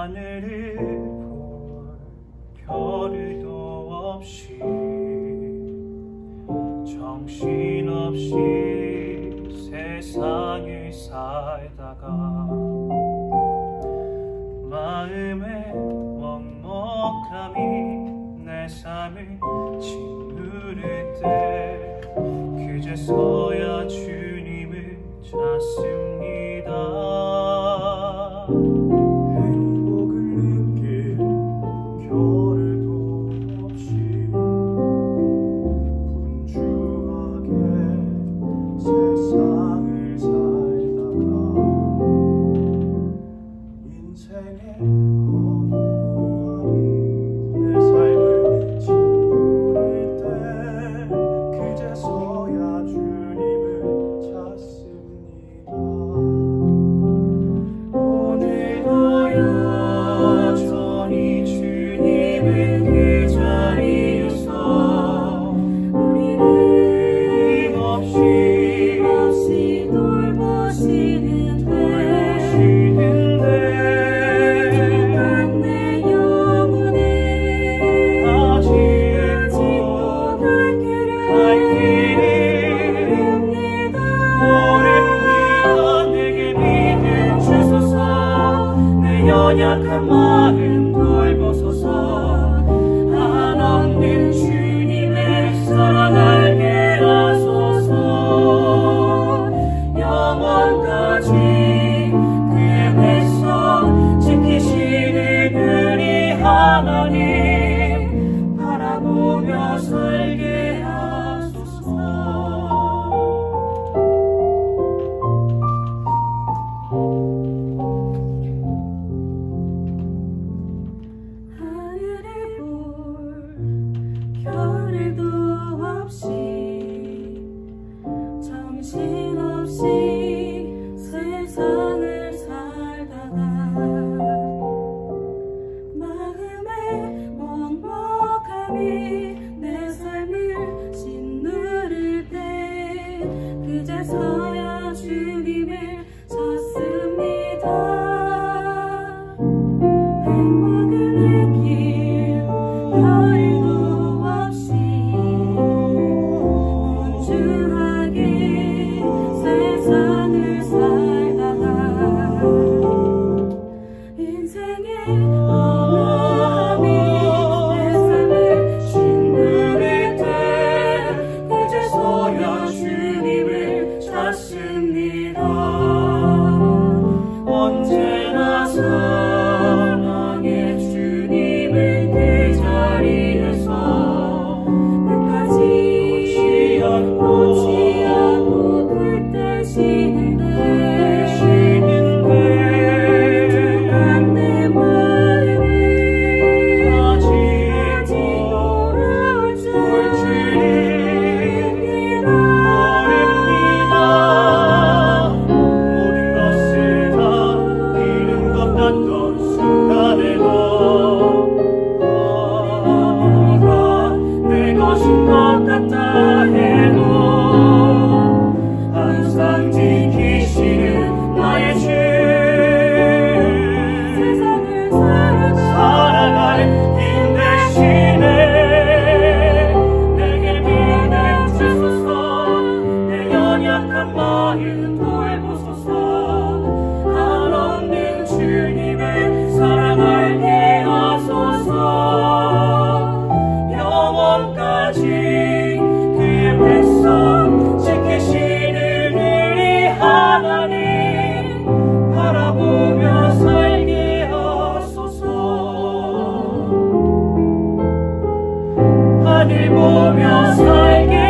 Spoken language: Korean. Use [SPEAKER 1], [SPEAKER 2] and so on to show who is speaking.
[SPEAKER 1] 하늘을 볼 별도 없이 정신없이 세상을 살다가 마음의 먹먹함이 내 삶을 짓누를 때 그제서야 주님을 찾습니다. 행복을 느낄 겨를도 없이 분주하게 세상을 살다가 인생의 허무함이 내 삶을 짓누를 때 그제서야 주님을 찾습니다. 오늘도 여전히 주님은 그 자리에서 우리를 힘없이 돌보시는데 내 영혼은 아직도 갈 길을 모릅니다. 내게 믿음 주소서. 내 연약한 마음 돌보소서. 한없는 주님의 사랑 알게 하소서. 영원까지 그의 백성 지키시는 우리 하나님 바라보며 살게 하소서. 하늘을 볼 겨를도 없이 정신없이 세상을 살다가 마음의 먹먹함이 내 삶을 짓누를 때 그제서야 주님을 찾습니다. 행복을 느낄 겨를도 없이 분주하게 세상을 살다가 인생의 허무함이 내 삶을 짓누를 때 그제서야 주님을 찾습니다. 언제나 사랑의 주님은 그 자리에서 끝까지 놓지 않고 붙드시는데 내 마음은 아직 돌아올 줄 모릅니다. 모든 것을 다 잃은 것 같던 순간에도 내 것인 것 같다 해도 항상 지키시는 나의 주. 세상을 살아갈 힘 대신에 내게 믿음 주소서. 내 연약한 마음 돌보소서. 한없는 주님의 사랑 알게 하소서. 영원까지 그의 백성 지키시는 우리 하나님 바라보며 살게 하소서. 하늘 보며 살게